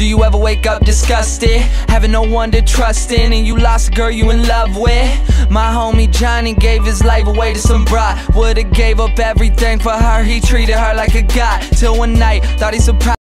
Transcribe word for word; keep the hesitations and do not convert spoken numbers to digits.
Do you ever wake up disgusted, having no one to trust in, and you lost a girl you in love with? My homie Johnny gave his life away to some bride. Would've gave up everything for her, he treated her like a god. Till one night, thought he surprised